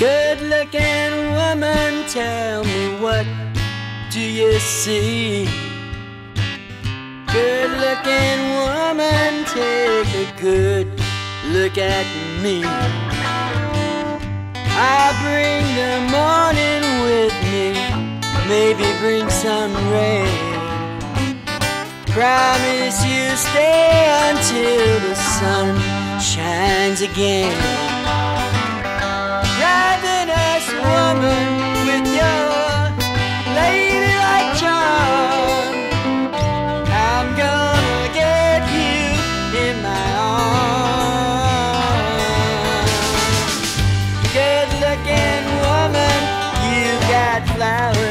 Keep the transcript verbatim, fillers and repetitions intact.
Good-looking woman, tell me, what do you see? Good-looking woman, take a good look at me. I bring the morning with me, maybe bring some rain. Promise you stay until the sun shines again. Ravenous woman with your ladylike charm, I'm gonna get you in my arms. Good-looking woman, you got flowers